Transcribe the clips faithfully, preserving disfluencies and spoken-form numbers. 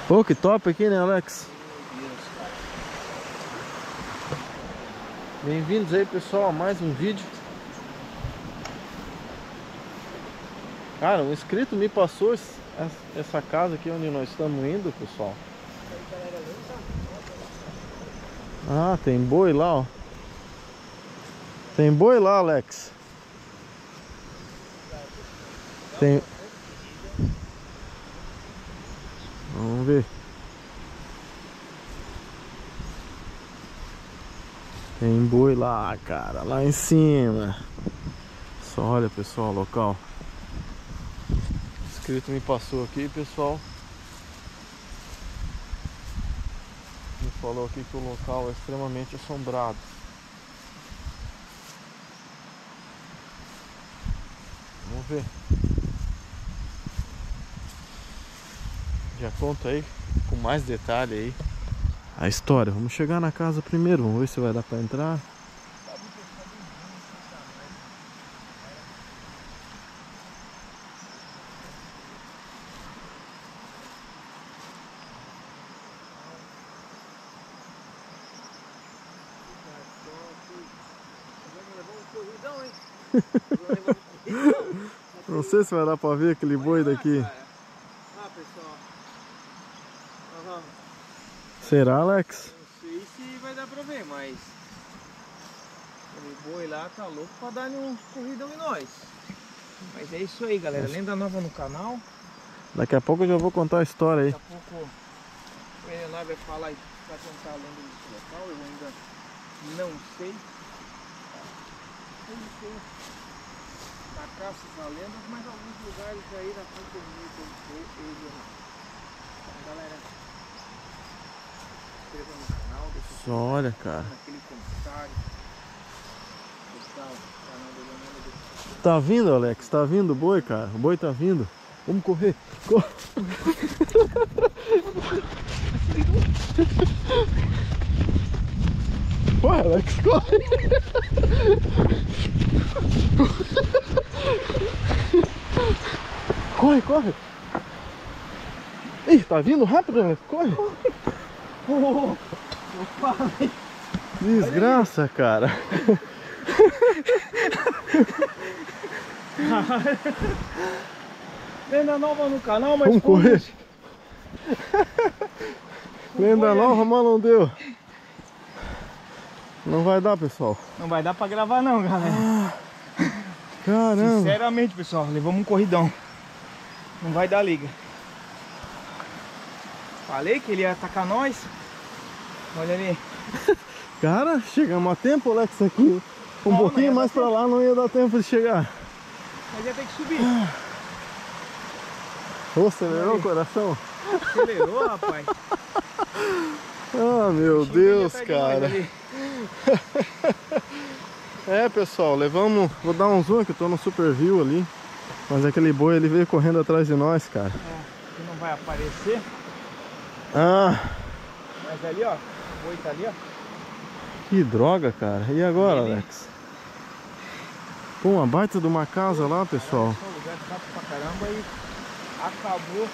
Pô, que top aqui, né, Alex? Bem-vindos aí, pessoal, a mais um vídeo. Cara, um inscrito me passou essa casa aqui onde nós estamos indo, pessoal. Ah, tem boi lá, ó. Tem boi lá, Alex. Tem... Vamos ver. Tem boi lá, cara, lá em cima. Só olha, pessoal, o local. O inscrito me passou aqui, pessoal. Me falou aqui que o local é extremamente assombrado. Vamos ver. Já conta aí com mais detalhe aí a história. Vamos chegar na casa primeiro, vamos ver se vai dar pra entrar. Não sei se vai dar pra ver aquele boi daqui. Ah, pessoal. Uhum. Será, Alex? Não sei se vai dar pra ver, mas aquele boi lá tá louco pra dar um corridão em nós. Mas é isso aí, galera. Lenda nova no canal. Daqui a pouco eu já vou contar a história aí. Daqui a pouco o Renan vai falar e vai contar a lenda desse local. Eu ainda não sei. Não sei. Na caça das lendas, mas alguns lugares aí na companhia que eu vou, eu e não. Então, galera, se inscreva no canal, deixa o Só olha, cara. naquele comentário. Pessoal, canal do Leonardo. Tá vindo, Alex? Tá vindo o boi, cara? O boi tá vindo. Vamos correr. Corre. Corre, Alex, corre. Corre, corre. Ih, tá vindo rápido, Alex? Corre. Oh, eu falei. Desgraça, cara. Lenda nova no canal, mas vamos correr. Lenda nova, mas não deu. Não vai dar, pessoal. Não vai dar pra gravar não, galera. Ah, caramba. Sinceramente, pessoal, levamos um corridão. Não vai dar liga. Falei que ele ia atacar nós. Olha ali. Cara, chegamos a tempo, Alex, aqui. Um Não, pouquinho mais tempo. pra lá não ia dar tempo de chegar. Mas ia ter que subir. Ô, acelerou o coração? Acelerou, rapaz. Ah, meu Bichinho Deus, atrás de nós cara. ali. É, pessoal, levamos... Vou dar um zoom que eu tô no Super View ali. Mas aquele boi, ele veio correndo atrás de nós, cara. É, que não vai aparecer. Ah, Mas ali, ó. O boi tá ali, ó. que droga, cara. E agora, Ele- Alex? Pô, uma baita de uma casa lá, pessoal. Só lugar rápido pra caramba e acabou.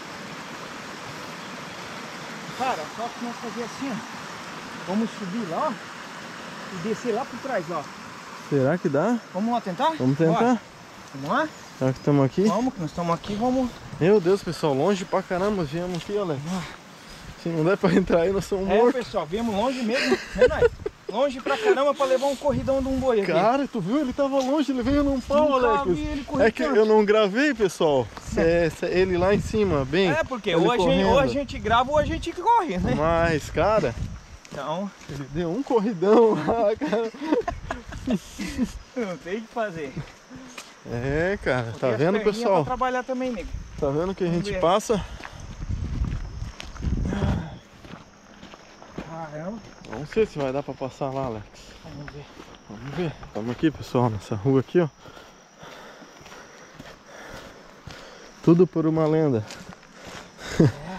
Cara, só que nós fazer assim, ó. Vamos subir lá, ó. E descer lá por trás, ó. Será que dá? Vamos lá tentar? Vamos tentar? Bora. Vamos lá? Já que estamos aqui. Vamos, que nós estamos aqui, vamos. Meu Deus, pessoal, longe pra caramba. Viemos aqui, Alex. Se não der pra entrar aí, nós somos É, mortos. pessoal, viemos longe mesmo, né, nós? Longe pra caramba pra levar um corridão de um boi aqui. Cara, tu viu? Ele tava longe, ele veio num pau, Nunca Alex. vi ele correr É que tanto. eu não gravei, pessoal. É, é ele lá em cima, bem. É, porque ele ou a, gente, correndo. ou a gente grava ou a gente corre, né? Mas, cara, Então, ele deu um corridão lá, cara. não tem o que fazer. É, cara, tá Botei as vendo, perninhas pessoal? Pra trabalhar também, nego. Tá vendo que a Vamos gente ver. passa? Caramba. Não sei se vai dar pra passar lá, Alex. Vamos ver. Vamos ver. Estamos aqui, pessoal, nessa rua aqui, ó. Tudo por uma lenda. É.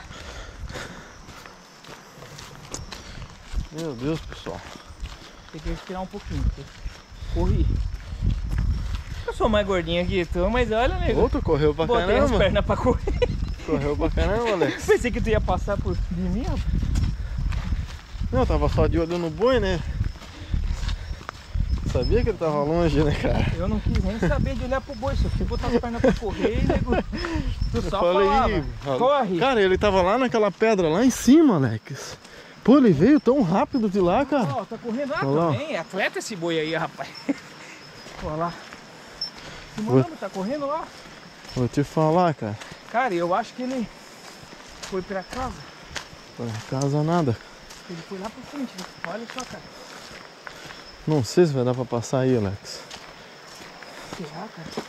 Meu Deus, pessoal. Tem que respirar um pouquinho. Corri. Eu sou mais gordinho que tu, mas olha, nego. Outro correu pra Botei as caramba. pernas pra correr. Correu pra caramba, Alex. Pensei que tu ia passar por de mim, rapaz. Não, eu tava só de olho no boi, né? Sabia que ele tava longe, né, cara? Eu não quis nem saber de olhar pro boi, só fui botar as pernas pra correr e nego... tu Eu só falei, falava, corre. Cara, ele tava lá naquela pedra lá em cima, Alex. Pô, ele veio tão rápido de lá, cara. Ó, tá correndo lá Olha lá. também, é atleta esse boi aí, rapaz. Olha lá. Mano, tá correndo lá. Vou te falar, cara. Cara, eu acho que ele foi pra casa. Pra casa nada. Ele foi lá pra frente, né? Olha só, cara. Não sei se vai dar pra passar aí, Alex. Será, cara?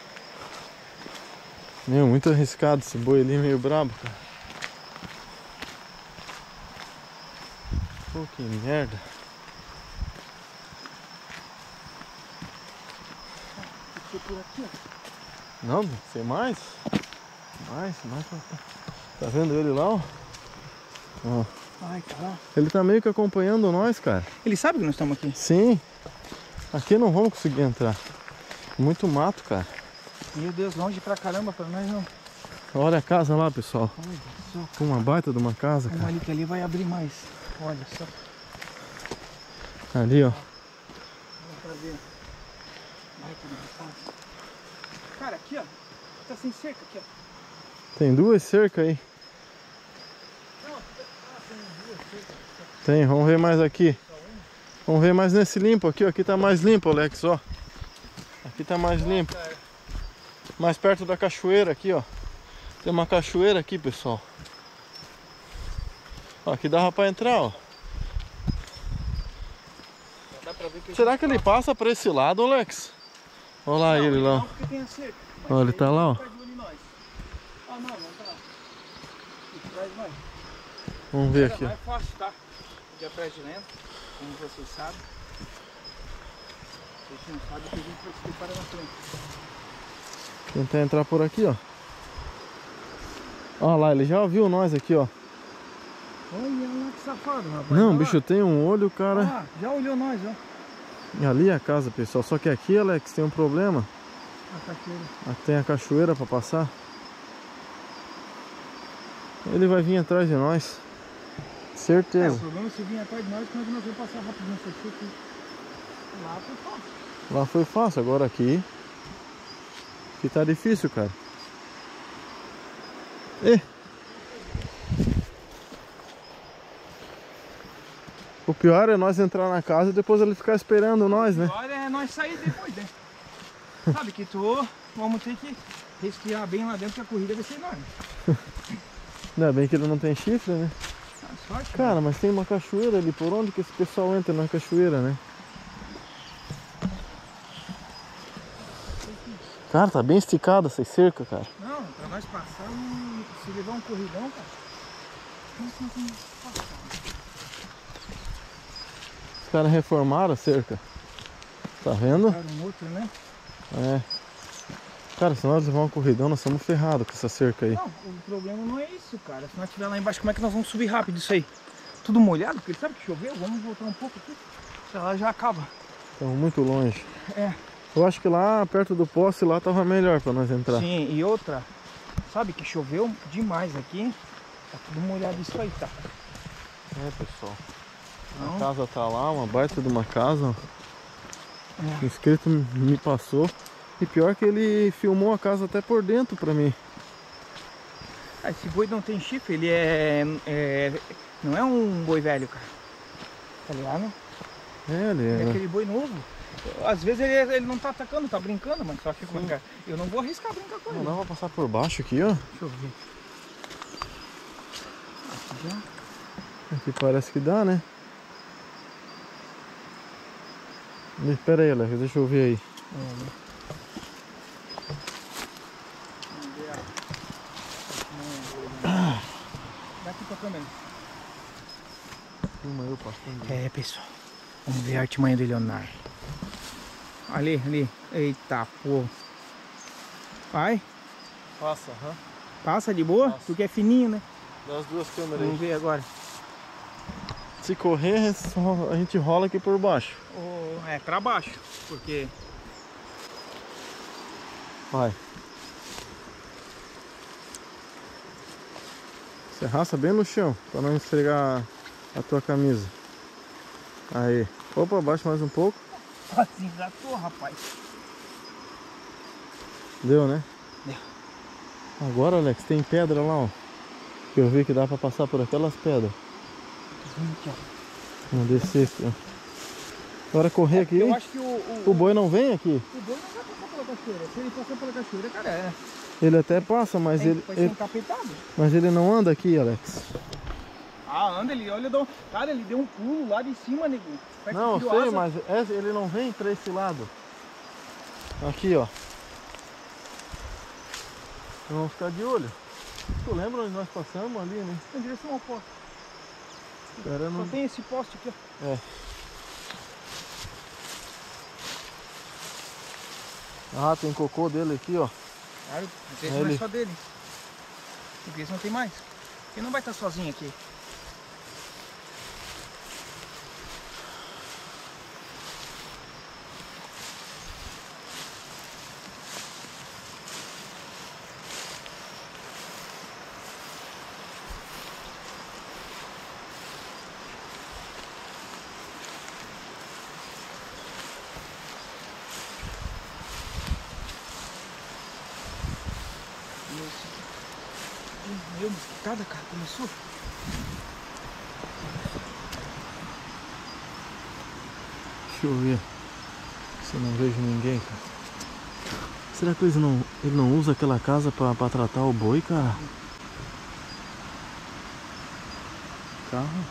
Meu, muito arriscado esse boi ali, meio brabo, cara. Pô, que merda. Foi por aqui, ó. Não, tem mais? Mais, mais pra cá. Tá vendo ele lá, ó? Ó. Ai, tá lá. Ele tá meio que acompanhando nós, cara. Ele sabe que nós estamos aqui? Sim. Aqui não vamos conseguir entrar. Muito mato, cara. Meu Deus, longe pra caramba pra nós não. Olha a casa lá, pessoal. Olha só. Uma baita de uma casa, Vamos cara. ali que ali vai abrir mais. Olha só. Ali, ó. Vamos pra ver. Vai, que casa. Cara, aqui, ó. Tá sem cerca aqui, ó. Tem duas cercas aí. Não, ah, tem duas cercas. Tem, vamos ver mais aqui. Vamos ver mais nesse limpo aqui, ó. Aqui tá mais limpo, Alex, ó. Aqui tá mais limpo. Mais perto da cachoeira aqui, ó. Tem uma cachoeira aqui, pessoal. Ó, aqui dava pra entrar, ó. Dá pra ver que Será que ele passa pra esse lado, Alex? Olha lá não, ele lá. não, porque tem a cerca. Mas Ó, ele aí tá lá, ó. tá de olho em nós. Ah, não, não tá. E traz mais. Vamos ver Era aqui, ó. mais fácil, tá? De atrás de lento, como vocês sabem. Vocês não sabem que a gente vai se preparar na frente. Tentar entrar por aqui, ó. Olha lá, ele já ouviu nós aqui, ó. Olha lá que safado, rapaz. Não, Olha o bicho lá. tem um olho, cara. Ah, já olhou nós, ó. E ali é a casa, pessoal. Só que aqui, Alex, tem um problema. A cachoeira. Aqui tem a cachoeira pra passar. Ele vai vir atrás de nós. É, o Certeza. problema é se vir atrás de nós, que nós não vamos passar rápido nessa aqui. Lá foi fácil. Lá foi fácil, agora aqui. Aqui tá difícil, cara. E... O pior é nós entrar na casa e depois ele ficar esperando nós, né? Agora é nós sair depois, né? Sabe que tu vamos ter que respirar bem lá dentro, que a corrida vai ser enorme. Ainda bem que ele não tem chifre, né? Ah, sorte, Cara, mas tem uma cachoeira ali. Por onde que esse pessoal entra na cachoeira, né? Cara, tá bem esticada essa cerca, cara. não, pra nós passarmos, se levar um corridão, cara. Nós não tem passar. Os caras reformaram a cerca. Tá vendo? Cara, um outro, né? É. Cara, se nós levar um corridão, nós estamos ferrados com essa cerca aí. Não, o problema não é isso, cara. Se nós estiver lá embaixo, como é que nós vamos subir rápido isso aí? Tudo molhado, porque sabe que choveu? Vamos voltar um pouco aqui. Se lá já acaba. Estamos muito longe. É. Eu acho que lá perto do poste lá tava melhor pra nós entrar. Sim, e outra, sabe que choveu demais aqui. Tá tudo molhado isso aí, tá? É, pessoal. Então, A casa tá lá, uma baita de uma casa. é. O inscrito me passou. E pior que ele filmou a casa até por dentro pra mim. Ah, esse boi não tem chifre, ele é, é. Não é um boi velho, cara. Tá ligado? É, ele É é. aquele boi novo. Às vezes ele, ele não tá atacando, tá brincando, mas só que cara, eu não vou arriscar brincar com ele. Não dá pra passar por baixo aqui, ó. Deixa eu ver. Aqui já. Aqui parece que dá, né? Espera aí, Alex, deixa eu ver aí. É, né? Vamos ver a... Dá aqui pra câmera. Filma eu passando. É, pessoal. Vamos ver a artimanha do Leonardo. Ali, ali. Eita, pô. Vai. Passa, aham. Passa de boa? Passa. Porque é fininho, né? Dá as duas câmeras Vamos aí. ver agora. Se correr, a gente rola aqui por baixo. Oh, é, pra baixo. Porque... Vai. Você raça bem no chão, pra não esfregar a tua camisa. Aí. Opa, baixa mais um pouco. Quase engatou, rapaz. Deu, né? Deu. Agora, Alex, tem pedra lá, ó. Que eu vi que dá pra passar por aquelas pedras. Aqui, ó. Vamos descer aqui, ó. Agora correr aqui. Eu acho que o, o, o boi não vem aqui? O boi não vai passar pela cachoeira. Se ele passar pela cachoeira, cara, é. Ele até passa, mas Tem, ele. vai ser ele encapetado. mas ele não anda aqui, Alex. Ah, anda ele, olha, deu, cara, ele deu um pulo lá de cima, nego. Perto Não, eu do sei, asa. mas esse- ele não vem pra esse lado. Aqui, ó. Vamos ficar de olho. Tu lembra onde nós passamos ali, né? Em direção ao poste. Espera, Só não... tem esse poste aqui, ó. É. Ah, tem cocô dele aqui, ó. Claro, não sei se Ele- não é só dele. Porque esse não tem mais. Ele não vai estar sozinho aqui. Meu, mosquitada, cara, começou. Deixa eu ver se eu não vejo ninguém, cara. Será que eles não, ele não usa aquela casa pra, pra tratar o boi, cara? Carro?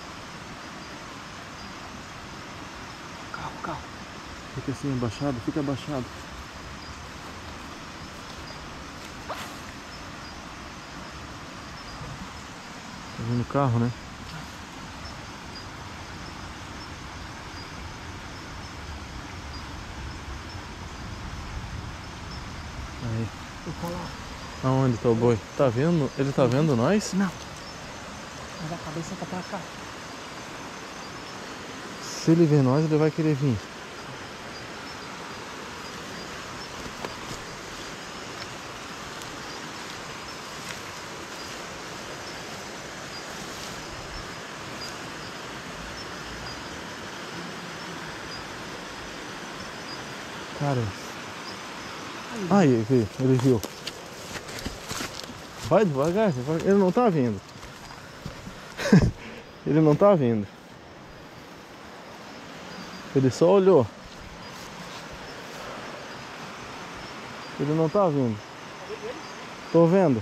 Carro, carro. Fica assim, abaixado, fica abaixado. Tá vindo o carro, né? Aí. Eu falo, Aonde tá o boi? Tá vendo? Ele tá vendo nós? não. Mas a cabeça tá pra cá. Se ele ver nós, ele vai querer vir. Cara. Aí, ele viu, ele viu. Vai devagar, ele não tá vindo. Ele não tá vindo. Ele só olhou. Ele não tá vindo. Tô vendo.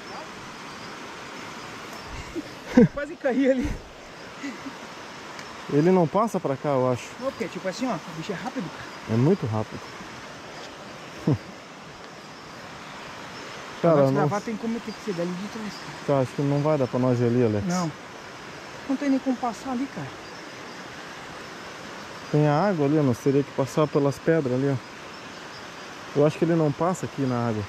Quase caí ali. Ele não passa pra cá, eu acho. Não, porque tipo assim, ó, o bicho é rápido, cara. É muito rápido. Pra Cara, nós não, gravar tem como ter que ser dali de trás, cara. cara, acho que não vai dar pra nós ir ali, Alex. Não. Não tem nem como passar ali, cara. Tem a água ali, nós teria que passar pelas pedras ali, ó. Eu acho que ele não passa aqui na água.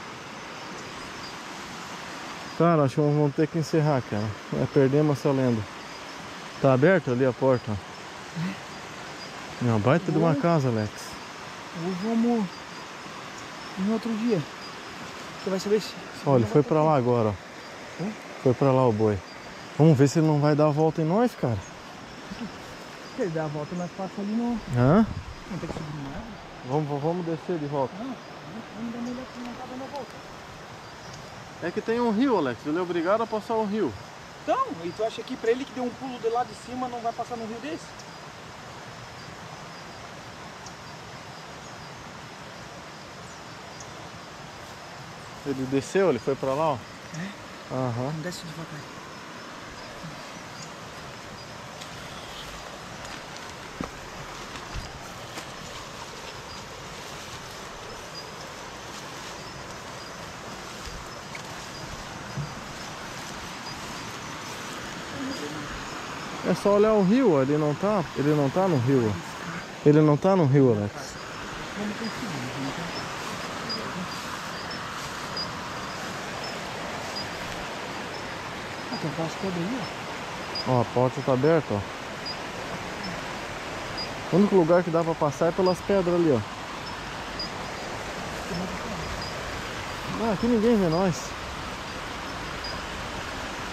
Cara, acho que vamos ter que encerrar, cara. É, perdemos essa lenda. Tá aberto ali a porta, ó. É uma baita de uma casa, Alex. Ou vamos em outro dia. Você vai saber se... se Olha, ele não foi vai pra lá agora, ó. Foi pra lá o boi. Vamos ver se ele não vai dar a volta em nós, cara. Se ele der a volta, nós passamos ali no... Hã? Não tem que subir no mar. Vamos, vamos descer de volta. Não, vamos dar uma olhada se não tá dando a volta. É que tem um rio, Alex. Ele é obrigado a passar o rio. Então, e tu acha que pra ele que deu um pulo de lá de cima não vai passar no rio desse? Ele desceu, ele foi pra lá, ó. É? Aham. Não desce devagar. É só olhar o rio, ó. Ele não tá, ele não tá no rio, ó. Ele não tá no rio, Alex. Vamos conseguir, vamos conseguir. Ah, tem aquelas pedras aí, ó. Ó, a porta tá aberta, ó. O único lugar que dá pra passar é pelas pedras ali, ó. Ah, aqui ninguém vê nós.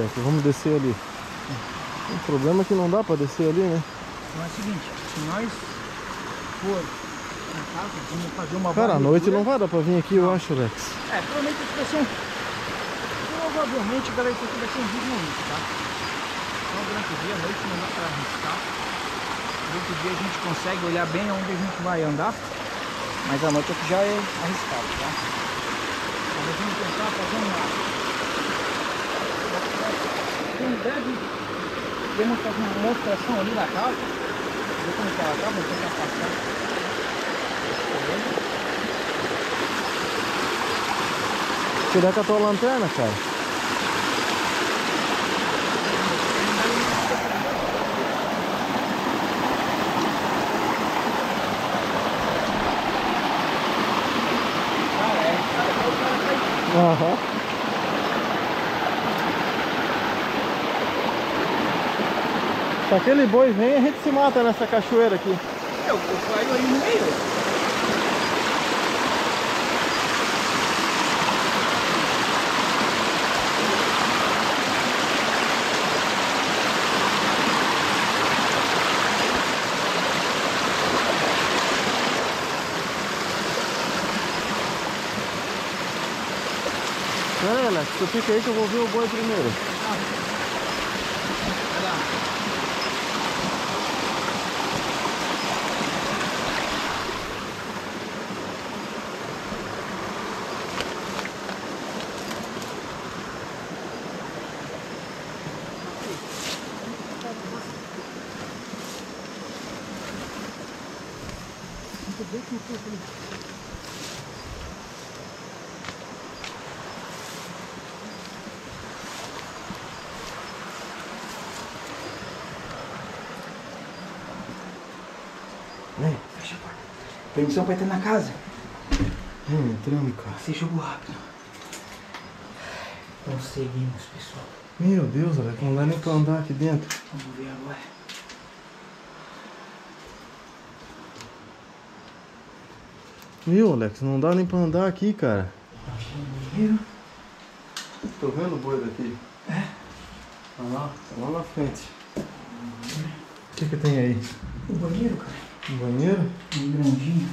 Leque, vamos descer ali. O problema é que não dá pra descer ali, né? Então é o seguinte, se nós for na casa, vamos fazer uma Cara, à noite varredura. não vai dar pra vir aqui, eu acho, Lex. É, provavelmente isso vai ser um... Provavelmente, galera, isso aqui vai ser um vídeo único, tá? Só durante o dia, à noite não dá pra arriscar. Durante o dia a gente consegue olhar bem onde a gente vai andar, mas à noite aqui já é arriscado, tá? Então nós vamos tentar fazer uma... Em breve, vamos fazer uma demonstração ali na casa. Ver como que ela tá, vamos tentar passar. Tirar com a tua lanterna, cara. Aham. Se aquele boi vem, a gente se mata nessa cachoeira aqui. Eu, eu caio aí no meio. Pera aí, Alex, tu fica aí que eu vou ver o boi primeiro. Vai lá. Vem. Fecha a porta. Permissão pra entrar na casa. Vem, entrando, cara. Você jogou rápido. Conseguimos, pessoal. Meu Deus, Alex, não dá nem pra andar aqui dentro. Vamos ver agora. Viu, Alex, não dá nem pra andar aqui, cara. Achei um banheiro. Tô vendo o boi daqui. É? Ah lá, tá lá na frente. O que que tem aí? O banheiro, cara. Um banheiro? Um grandinho.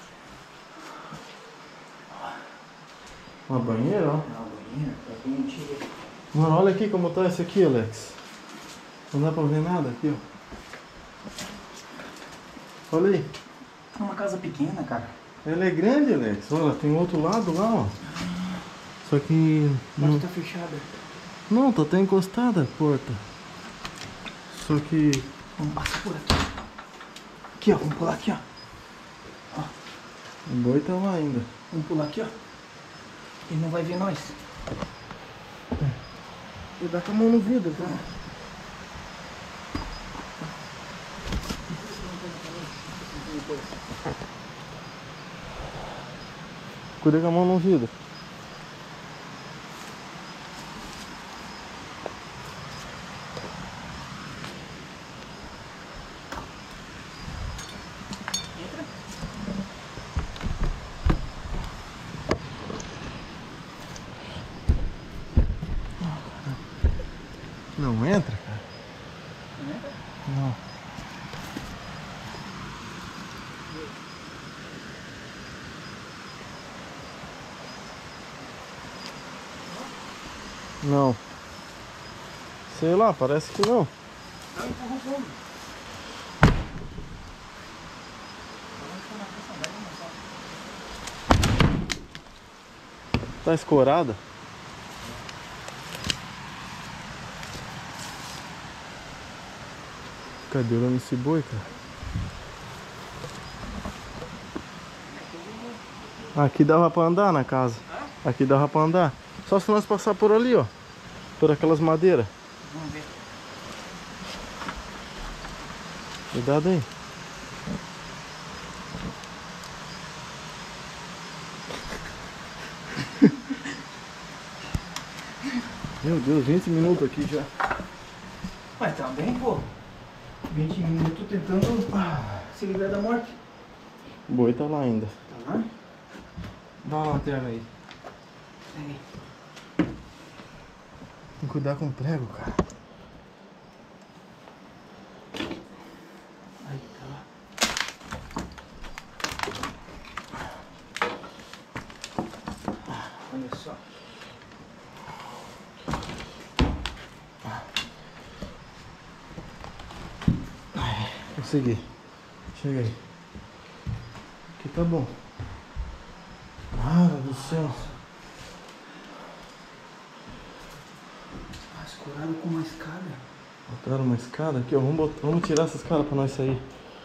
Uma banheira, ó. Não, banheiro. Tá bem antiga. Mano, olha aqui como tá esse aqui, Alex. Não dá pra ver nada aqui, ó. Olha aí. É uma casa pequena, cara. Ela é grande, Alex. Olha, tem outro lado lá, ó. Só que... Mas Não, tá fechada. não tá até encostada a porta. Só que... Vamos passar por aqui. Aqui, ó. Vamos pular aqui, ó. Ó. O boi tá lá ainda. Vamos pular aqui, ó. Ele não vai ver nós. E dá com a mão no vidro, tá? Cuida com a mão no vidro. Não entra, cara? Não entra? Não. Não. Sei lá, parece que não. Não empurra o fundo. Tá escorada? Cadê olhando esse boi, cara? Aqui dava pra andar na casa. Aqui dava pra andar. Só se nós passar por ali, ó. Por aquelas madeiras. Vamos ver. Cuidado aí. Meu Deus, vinte minutos aqui já. Mas tá bem, pô. vinte minutos tentando ah, se livrar da morte. O boi tá lá ainda. Tá lá? Dá uma lanterna aí. Pega aí. Tem que cuidar com o prego, cara. Aí tá lá. Olha só. Consegui. Chega aí. Aqui tá bom. Cara do céu. Escorado com uma escada. Botaram uma escada aqui, ó. Vamos, botar, vamos tirar essa escada pra nós sair.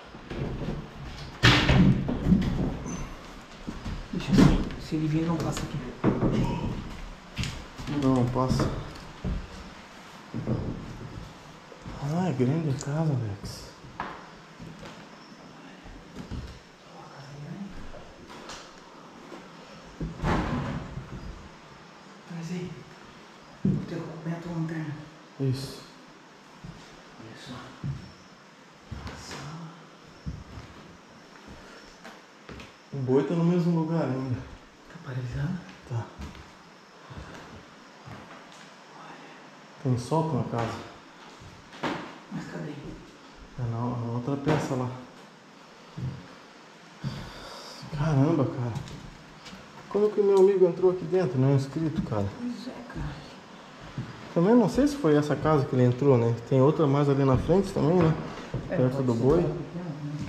Deixa eu ver. Se ele vir, não passa aqui. Não, não passa. Ah, é grande a casa, Alex. Traz aí. O teu documento ou lanterna. Isso. Olha só. Sala. O boi tá no mesmo lugar ainda. Tá paralisado? Tá. Tem sótão na casa. Mas cadê? É na, na outra peça lá. Caramba, cara. Como que o meu amigo entrou aqui dentro? Não é inscrito, cara. Pois é, cara. Também não sei se foi essa casa que ele entrou, né? Tem outra mais ali na frente também, né? É, perto pode do ser boi. casa pequena, né?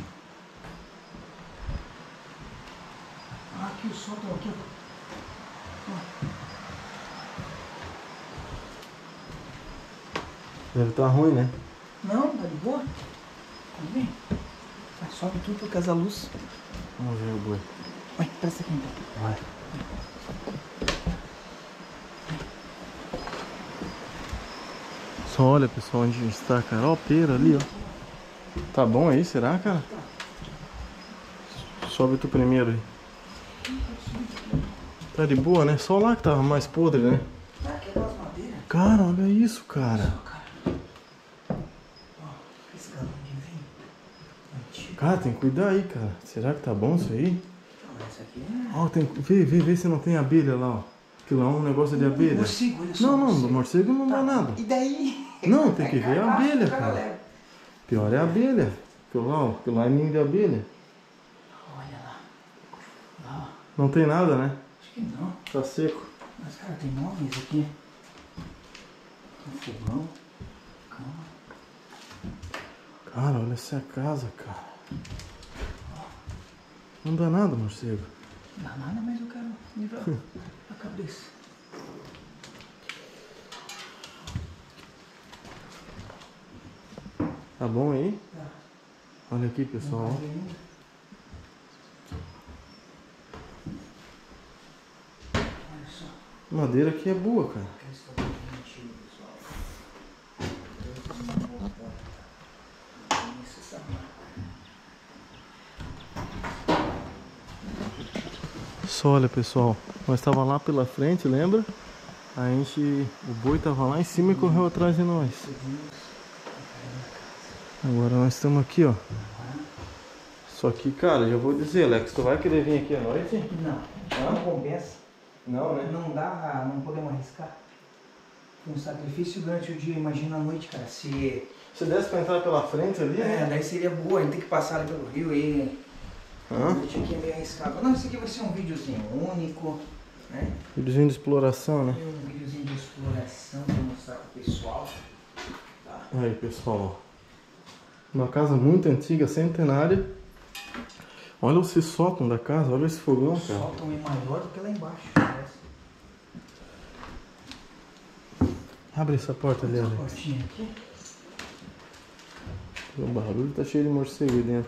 Ah, aqui o sótão aqui, ó. Deve estar ruim, né? Não, tá de boa. Tá bem. Mas sobe tudo por causa da luz. Vamos ver o boi. Vai, presta aqui então. Vai. Só olha, pessoal, onde a gente está, cara. Ó, o pera ali, ó. Tá bom aí, será, cara? Sobe tu primeiro aí. Tá de boa, né? Só lá que tava mais podre, né? Ah, quebrou as madeiras. Cara, olha isso, cara. Esse galão de vinho. Antigo. Cara, tem que cuidar aí, cara. Será que tá bom isso aí? Não, essa aqui é... Ó, tem que... Vê, vê, vê se não tem abelha lá, ó. Aquilo lá é um negócio de abelha. Morcego, olha só. Não, não, do morcego. morcego não dá nada. E daí? Não, tem que ver a Carcaça, abelha, o cara cara. leva. Pior é a abelha. Aquilo lá, ó. Aquilo lá é ninho de abelha. Olha lá. Lá, ó. Não tem nada, né? Acho que não. Tá seco. Mas, cara, tem móveis aqui. Um fogão. Cama. Cara, olha essa casa, cara. Não dá nada, morcego. Não dá nada, mas eu quero livrar a cabeça. Tá bom aí? Tá. Olha aqui, pessoal. Não vai ainda. Olha só. A madeira aqui é boa, cara. Aquele estado antigo, pessoal. Isso, essa marca. Só olha, pessoal. Nós tava lá pela frente, lembra? A gente... O boi tava lá em cima e correu atrás de nós. Agora nós estamos aqui, ó. Só que, cara, já vou dizer, Alex, tu vai querer vir aqui à noite? Não, não compensa. Não, né? Não dá, não podemos arriscar. Foi um sacrifício durante o dia, imagina a noite, cara. Se. Se desse pra entrar pela frente ali, É, né? daí seria boa, a gente tem que passar ali pelo rio e. Hã? A noite aqui é meio arriscado. Não, esse aqui vai ser um videozinho único, né? Videozinho de exploração, né? Um videozinho de exploração pra mostrar pro pessoal. Tá? Aí, pessoal, ó. Uma casa muito antiga, centenária. Olha esse sótão da casa, olha esse fogão, O cara. sótão é maior do que lá embaixo. Parece. Abre essa porta ali, Essa Alex. portinha aqui. O barulho tá cheio de morcego aí dentro.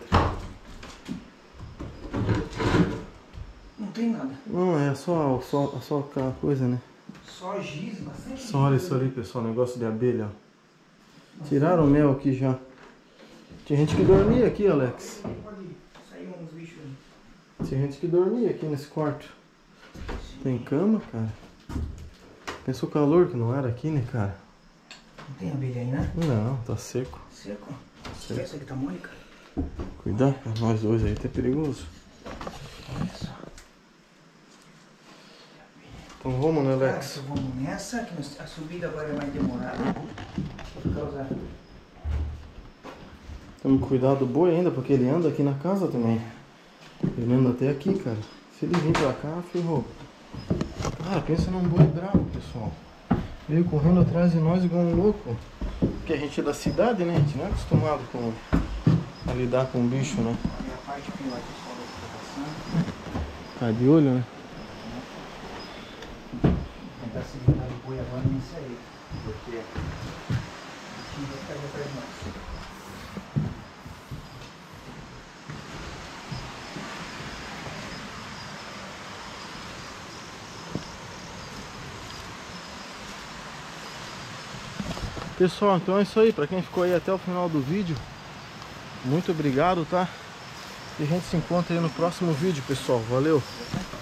Não tem nada. Não, é só, só, só aquela coisa, né? Só giz, bastante giz. Só olha isso ali, pessoal, negócio de abelha, ó. Tiraram o mel aqui já. Tinha gente que dormia aqui, Alex. Pode sair uns bichos aí. Tinha gente que dormia aqui nesse quarto. Tem cama, cara. Pensou o calor que não era aqui, né, cara? Não tem abelha aí, né? Não, tá seco. Seco? Seco. Essa aqui tá mole, cara. Cuidado, cara, nós dois aí, tá perigoso. Olha só. Então vamos, né, Alex? Cara, vamos nessa, que a subida agora é mais demorada. Por causa... Temos que cuidar do boi ainda, porque ele anda aqui na casa também. Ele anda até aqui, cara. Se ele vir pra cá, ferrou. Cara, pensa num boi bravo, pessoal. Veio correndo atrás de nós igual um louco. Porque a gente é da cidade, né? A gente não é acostumado com... a lidar com o bicho, né? E a parte que vai pessoal da exploração. Tá de olho, né? Tentar se livrar do boi agora nisso aí. Porque o bichinho vai ficar atrás de nós. Pessoal, então é isso aí. Pra quem ficou aí até o final do vídeo, muito obrigado, tá? E a gente se encontra aí no próximo vídeo, pessoal. Valeu!